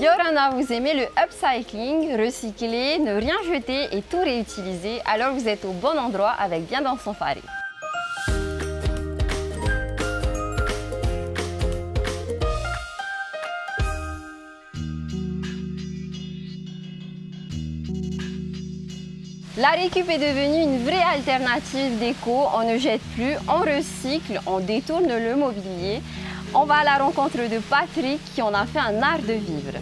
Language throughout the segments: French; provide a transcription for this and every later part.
Yorana, vous aimez le upcycling, recycler, ne rien jeter et tout réutiliser, alors vous êtes au bon endroit avec Bien dans son Fari. La récup est devenue une vraie alternative d'éco. On ne jette plus, on recycle, on détourne le mobilier. On va à la rencontre de Patrick qui en a fait un art de vivre.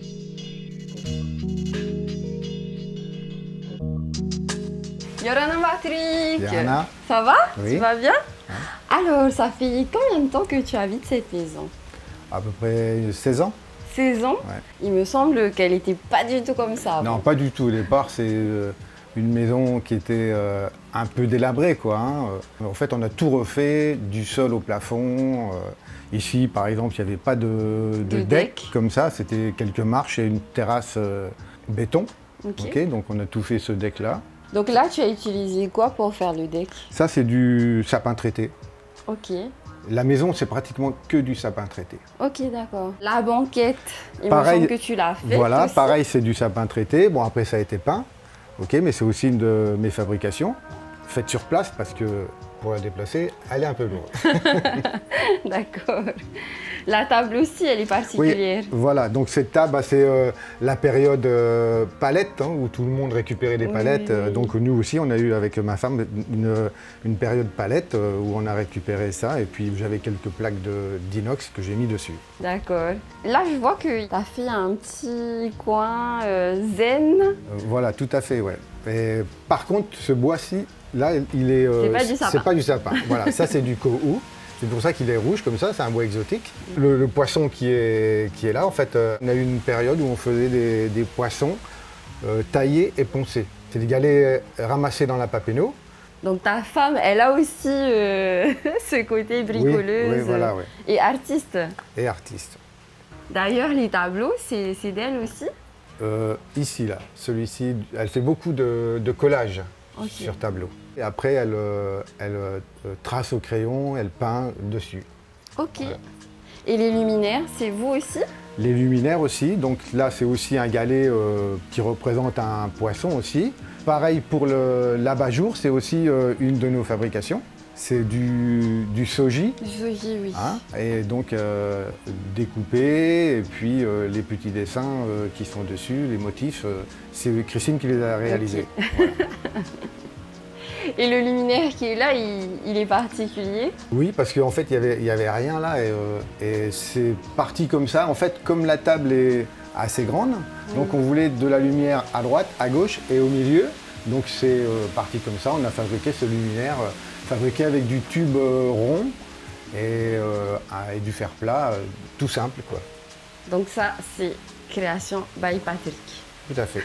Yorana Patrick, Yorana. Ça va? Oui. Tu vas bien? Ouais. Alors, ça fait combien de temps que tu habites cette maison? À peu près 16 ans. 16 ans? Ouais. Il me semble qu'elle n'était pas du tout comme ça avant. Non, pas du tout. Au départ, c'est une maison qui était un peu délabrée, quoi. En fait, on a tout refait, du sol au plafond. Ici, par exemple, il n'y avait pas de deck comme ça. C'était quelques marches et une terrasse béton. Ok. Donc, on a tout fait ce deck-là. Donc là, tu as utilisé quoi pour faire le deck? Ça, c'est du sapin traité. Ok. La maison, c'est pratiquement que du sapin traité. Ok, d'accord. La banquette, il Pareil, me semble que tu l'as fait. Voilà, aussi. pareil, c'est du sapin traité. Bon, après, ça a été peint. Ok, mais c'est aussi une de mes fabrications, faite sur place parce que pour la déplacer, elle est un peu lourde. D'accord. La table aussi, elle est particulière. Oui, voilà, donc cette table, c'est la période palette, où tout le monde récupérait des palettes. Oui. Donc nous aussi, on a eu avec ma femme une période palette où on a récupéré ça. Et puis j'avais quelques plaques d'inox que j'ai mis dessus. D'accord. Là, je vois que tu as fait un petit coin zen. Voilà, tout à fait, ouais. Et, par contre, ce bois-ci, là, il est... c'est pas du sapin. C'est pas du sapin. Voilà, ça c'est du kohu. C'est pour ça qu'il est rouge comme ça, c'est un bois exotique. Le poisson qui est là, en fait, on a eu une période où on faisait des poissons taillés et poncés. C'est des galets ramassés dans la papéno. Donc ta femme, elle a aussi ce côté bricoleuse oui, voilà, oui. et artiste. Et artiste. D'ailleurs, les tableaux, c'est d'elle aussi? Ici, là, celui-ci, elle fait beaucoup de collages sur tableau. Et après, elle trace au crayon, elle peint dessus. Ok. Voilà. Et les luminaires, c'est vous aussi? Les luminaires aussi, donc là c'est aussi un galet qui représente un poisson aussi. Pareil pour l'abat-jour, c'est aussi une de nos fabrications. C'est du soji. Du soji, oui. Et donc découpé, et puis les petits dessins qui sont dessus, les motifs, c'est Christine qui les a réalisés. Okay. Voilà. Et le luminaire qui est là, il est particulier? Oui, parce qu'en fait, il y avait rien là et c'est parti comme ça. En fait, comme la table est assez grande, donc on voulait de la lumière à droite, à gauche et au milieu. Donc c'est parti comme ça. On a fabriqué ce luminaire, fabriqué avec du tube rond et du fer plat, tout simple, quoi. Donc ça, c'est création by Patrick. Tout à fait.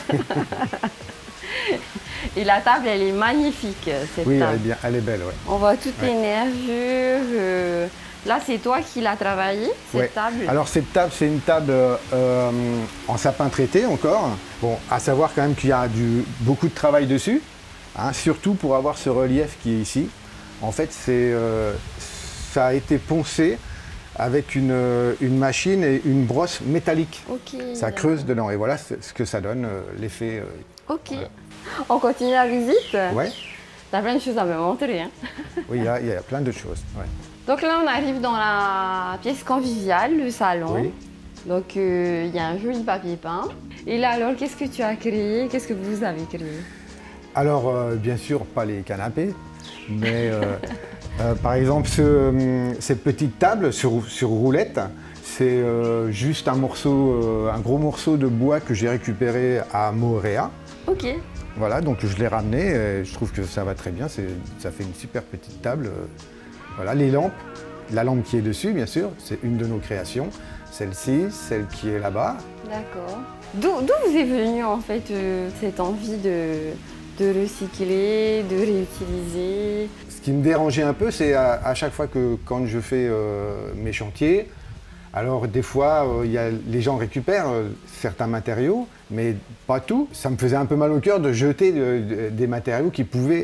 Et la table, elle est magnifique, cette oui, table. Oui, elle est belle, ouais. On voit toutes les nervures. Là, c'est toi qui l'as travaillée, cette table? Alors, cette table, c'est une table en sapin traité encore. Bon, à savoir quand même qu'il y a beaucoup de travail dessus, surtout pour avoir ce relief qui est ici. En fait, ça a été poncé avec une machine et une brosse métallique. Okay, ça creuse dedans et voilà ce que ça donne, l'effet. Ok. Voilà. On continue la visite? Ouais. T'as plein de choses à me montrer. Oui, il y a plein de choses. Ouais. Donc là, on arrive dans la pièce conviviale, le salon. Oui. Donc il y a un joli papier peint. Et là, alors, qu'est-ce que tu as créé? Qu'est-ce que vous avez créé? Alors, bien sûr, pas les canapés, mais par exemple, cette petite table sur roulette, c'est juste un gros morceau de bois que j'ai récupéré à Moorea. Ok. Voilà, donc je l'ai ramené et je trouve que ça va très bien, ça fait une super petite table. Voilà, les lampes, la lampe qui est dessus, bien sûr, c'est une de nos créations. Celle-ci, celle qui est là-bas. D'accord. D'où vous est venue en fait cette envie de recycler, de réutiliser? Ce qui me dérangeait un peu, c'est à chaque fois quand je fais mes chantiers, alors des fois, les gens récupèrent certains matériaux, mais pas tout. Ça me faisait un peu mal au cœur de jeter des matériaux qui pouvaient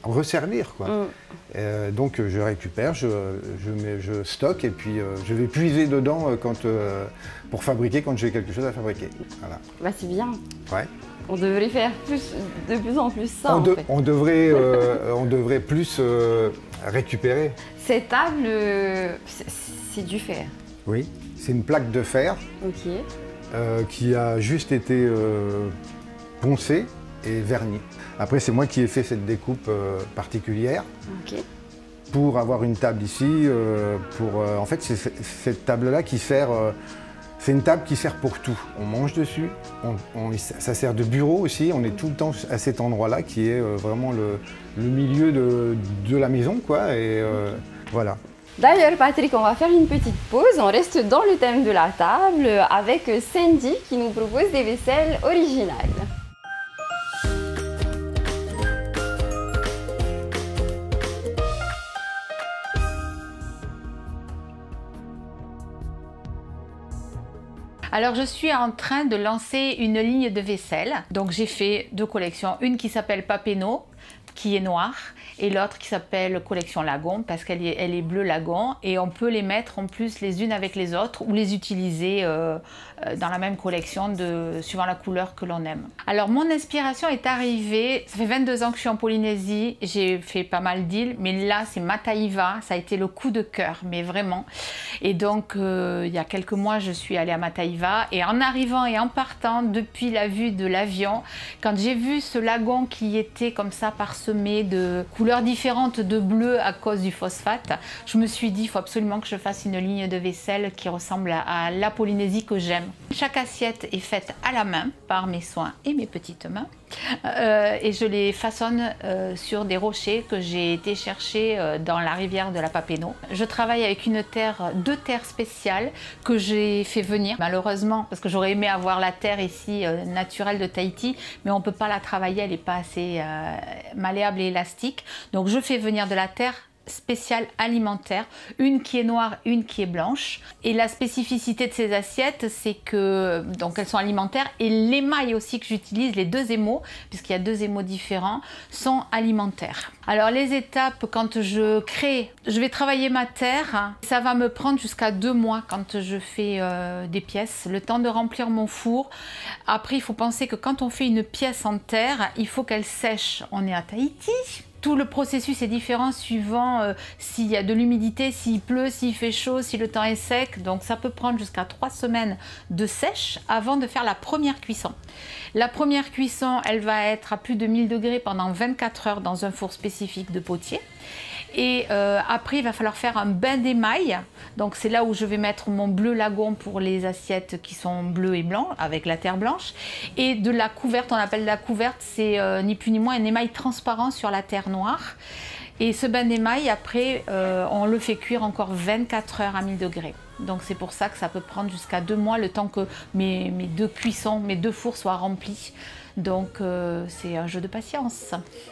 resservir, quoi. Donc je récupère, je stocke et puis je vais puiser dedans pour fabriquer quand j'ai quelque chose à fabriquer. Voilà. Bah, c'est bien. Ouais. On devrait faire de plus en plus ça. On devrait plus récupérer. Cette table, c'est du fer. Oui, c'est une plaque de fer qui a juste été poncée et vernie. Après, c'est moi qui ai fait cette découpe particulière pour avoir une table ici. En fait, c'est cette table-là qui sert. C'est une table qui sert pour tout. On mange dessus, ça sert de bureau aussi. On est tout le temps à cet endroit-là qui est vraiment le milieu de la maison, quoi. Et voilà. D'ailleurs, Patrick, on va faire une petite pause. On reste dans le thème de la table avec Sandy qui nous propose des vaisselles originales. Alors je suis en train de lancer une ligne de vaisselle. Donc j'ai fait deux collections, une qui s'appelle Papineau, qui est noire, et l'autre qui s'appelle collection Lagon parce qu'elle est bleu Lagon, et on peut les mettre en plus les unes avec les autres ou les utiliser dans la même collection suivant la couleur que l'on aime. Alors mon inspiration est arrivée, ça fait 22 ans que je suis en Polynésie, j'ai fait pas mal d'îles, mais là c'est Mataiva, ça a été le coup de cœur, mais vraiment. Et donc il y a quelques mois je suis allée à Mataiva, et en arrivant et en partant depuis la vue de l'avion, quand j'ai vu ce lagon qui était comme ça parsemé de couleurs différentes de bleu à cause du phosphate, je me suis dit il faut absolument que je fasse une ligne de vaisselle qui ressemble à la Polynésie que j'aime. Chaque assiette est faite à la main par mes soins et mes petites mains, et je les façonne sur des rochers que j'ai été chercher dans la rivière de la Papineau. Je travaille avec deux terres spéciales que j'ai fait venir, malheureusement, parce que j'aurais aimé avoir la terre ici naturelle de Tahiti, mais on ne peut pas la travailler, elle n'est pas assez malléable et élastique. Donc je fais venir de la terre spéciale alimentaire, une qui est noire, une qui est blanche. Et la spécificité de ces assiettes, c'est que donc elles sont alimentaires, et l'émail aussi que j'utilise, les deux émaux, puisqu'il y a deux émaux différents, sont alimentaires. Alors les étapes, quand je crée, je vais travailler ma terre, ça va me prendre jusqu'à 2 mois quand je fais des pièces, le temps de remplir mon four. Après, il faut penser que quand on fait une pièce en terre, il faut qu'elle sèche. On est à Tahiti. Tout le processus est différent suivant s'il y a de l'humidité, s'il pleut, s'il fait chaud, si le temps est sec. Donc ça peut prendre jusqu'à 3 semaines de sèche avant de faire la première cuisson. La première cuisson, elle va être à plus de 1000 degrés pendant 24 heures dans un four spécifique de potier. Et après, il va falloir faire un bain d'émail. Donc c'est là où je vais mettre mon bleu lagon pour les assiettes qui sont bleues et blancs, avec la terre blanche. Et de la couverte, on appelle la couverte, c'est ni plus ni moins un émail transparent sur la terre noire. Et ce bain d'émail, après, on le fait cuire encore 24 heures à 1000 degrés. Donc c'est pour ça que ça peut prendre jusqu'à 2 mois, le temps que mes deux cuissons, mes deux fours soient remplis. Donc c'est un jeu de patience.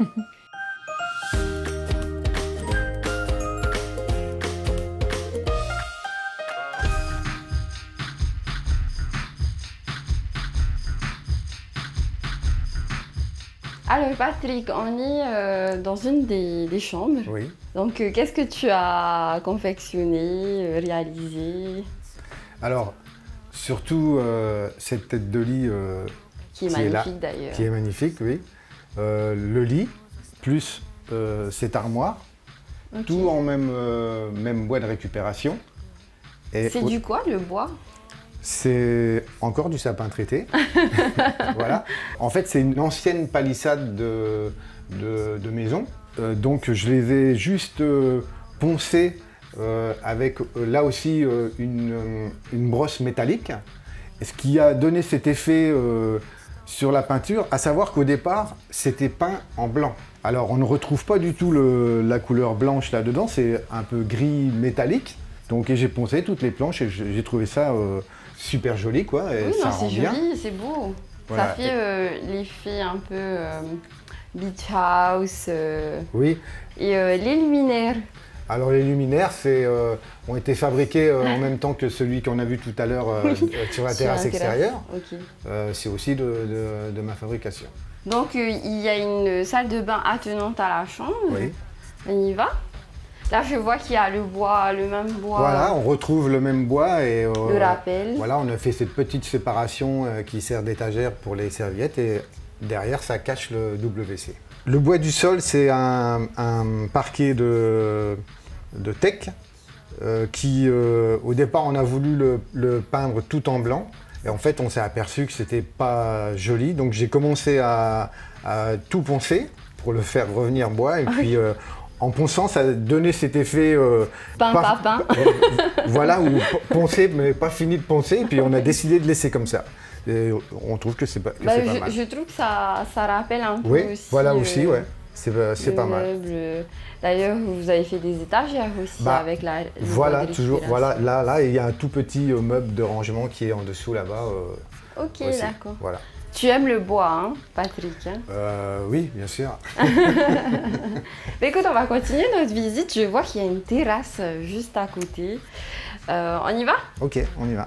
Alors Patrick, on est dans une des chambres. Oui. Donc qu'est-ce que tu as confectionné, réalisé? Alors, surtout cette tête de lit qui est magnifique d'ailleurs. Qui est magnifique, oui. Le lit, plus cette armoire, tout en même bois de récupération. C'est du quoi le bois? C'est encore du sapin traité. Voilà. En fait, c'est une ancienne palissade de maison. Donc, je les ai juste poncés avec là aussi une brosse métallique. Ce qui a donné cet effet sur la peinture, à savoir qu'au départ, c'était peint en blanc. Alors, on ne retrouve pas du tout la couleur blanche là-dedans, c'est un peu gris métallique. Donc, j'ai poncé toutes les planches et j'ai trouvé ça super joli, quoi. Et oui, ça rend bien. C'est joli, c'est beau. Voilà. Ça fait l'effet un peu beach house. Oui. Et les luminaires. Alors les luminaires ont été fabriqués en même temps que celui qu'on a vu tout à l'heure sur la terrasse extérieure. Okay. C'est aussi de ma fabrication. Donc, il y a une salle de bain attenante à la chambre. Oui. On y va. Là, je vois qu'il y a le bois, le même bois. Voilà, on retrouve le même bois et Le rappel. voilà, on a fait cette petite séparation qui sert d'étagère pour les serviettes et derrière, ça cache le WC. Le bois du sol, c'est un parquet de teck qui, au départ, on a voulu le peindre tout en blanc. Et en fait, on s'est aperçu que c'était pas joli, donc j'ai commencé à tout poncer pour le faire revenir bois. Et puis, en ponçant, ça a donné cet effet Peint. voilà, ou poncer, mais pas fini de poncer. Et puis, on a décidé de laisser comme ça. Et on trouve que c'est pas mal. Je trouve que ça rappelle un peu Oui, aussi. voilà aussi, ouais. C'est pas mal. D'ailleurs, vous avez fait des étagères aussi avec la. Voilà, toujours. Voilà, là, il y a un tout petit meuble de rangement qui est en dessous là-bas. Ok, d'accord. Voilà. Tu aimes le bois, hein, Patrick, hein? Oui, bien sûr. Mais écoute, on va continuer notre visite. Je vois qu'il y a une terrasse juste à côté. On y va? Ok, on y va.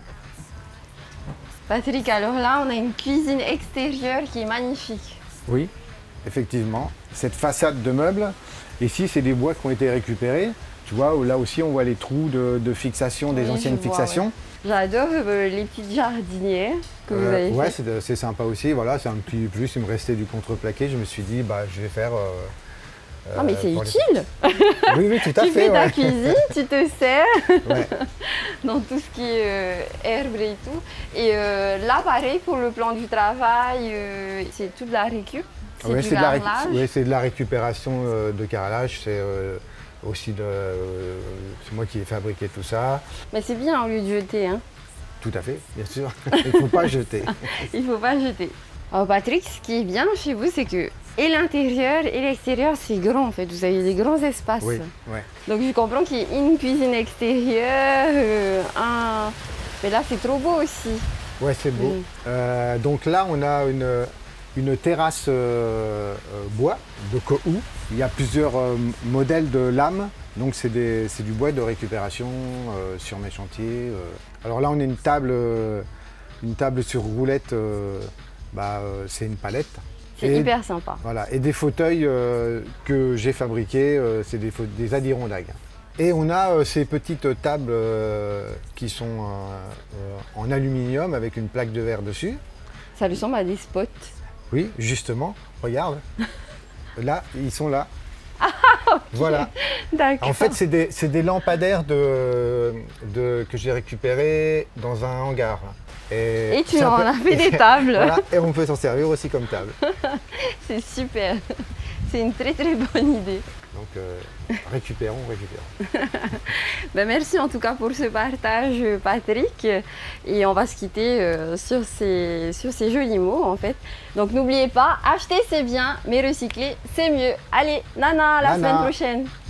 Patrick, alors là, on a une cuisine extérieure qui est magnifique. Oui, effectivement. Cette façade de meubles, ici, c'est des bois qui ont été récupérés. Tu vois, là aussi, on voit les trous de fixation des anciennes fixations. Ouais. J'adore les petites jardinières que vous avez ouais, faites. c'est sympa aussi. Voilà, c'est un petit plus. Il me restait du contreplaqué. Je me suis dit, bah, je vais faire. Non, mais c'est utile. Oui, tout à fait. Tu fais ta cuisine, tu te sers ouais. dans tout ce qui est herbe et tout. Et là, pareil, pour le plan du travail, c'est toute la récup. C'est du carrelage. C'est de la récupération de carrelage. C'est aussi c'est moi qui ai fabriqué tout ça. Mais c'est bien au lieu de jeter, hein. Tout à fait, bien sûr. Il ne faut pas jeter. Il ne faut pas jeter. Alors Patrick, ce qui est bien chez vous, c'est que et l'intérieur et l'extérieur, c'est grand en fait. Vous avez des grands espaces. Oui, ouais. Donc je comprends qu'il y ait une cuisine extérieure, mais là c'est trop beau aussi. Ouais, c'est beau. Donc là, on a une terrasse bois de Kohou. Il y a plusieurs modèles de lames. Donc c'est du bois de récupération sur mes chantiers. Alors là, on a une table sur roulette. C'est une palette. C'est hyper sympa. Voilà, et des fauteuils que j'ai fabriqués, c'est des Adirondack. Et on a ces petites tables qui sont en aluminium avec une plaque de verre dessus. Ça ressemble à des spots. Oui, justement, regarde. Là, ils sont là. Ah, okay. Voilà. D'accord. En fait, c'est des lampadaires que j'ai récupérés dans un hangar. Et tu en as fait des tables. Voilà, et on peut s'en servir aussi comme table. C'est super. C'est une très très bonne idée. Donc récupérons. Merci en tout cas pour ce partage, Patrick. Et on va se quitter sur ces jolis mots en fait. Donc n'oubliez pas, acheter c'est bien, mais recycler c'est mieux. Allez, Nana, à la semaine prochaine.